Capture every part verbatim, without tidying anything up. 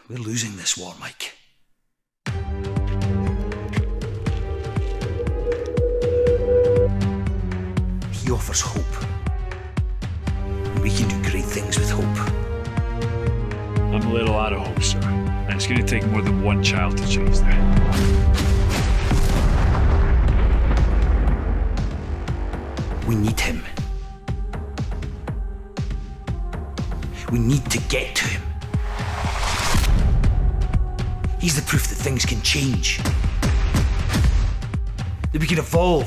We're losing this war, Mike. He offers hope. And we can do great things with hope. I'm a little out of hope, sir. And it's going to take more than one child to change that. We need him. We need to get to him. He's the proof that things can change. That we can evolve.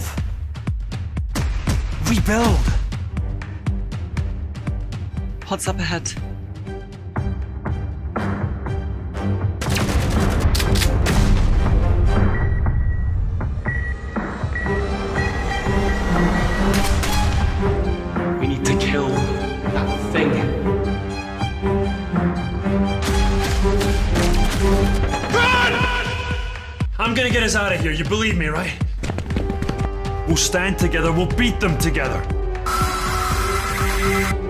Rebuild. What's up ahead? We need to kill that thing. Run! I'm gonna get us out of here, you believe me, right? We'll stand together, we'll beat them together.